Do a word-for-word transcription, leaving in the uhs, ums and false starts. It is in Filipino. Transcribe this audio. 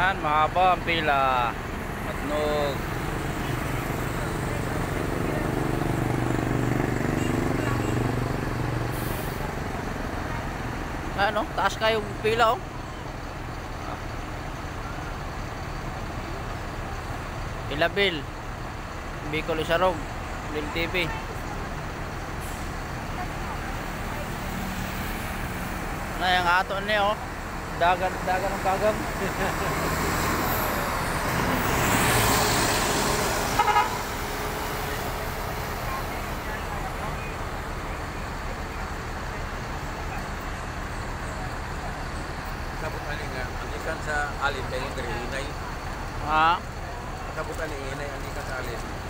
Yan, mahaba ang pila. Matnog. Ano, taas kayo pila oh. Ilabil. Bicol Isarog. Lil T V. Na yung ato niya oh. Dagan, dagan ng kagang. Sabot ani nga ang ikan sa alin kay yung inay. Ha? Sabot ani inay ang ikan sa alin.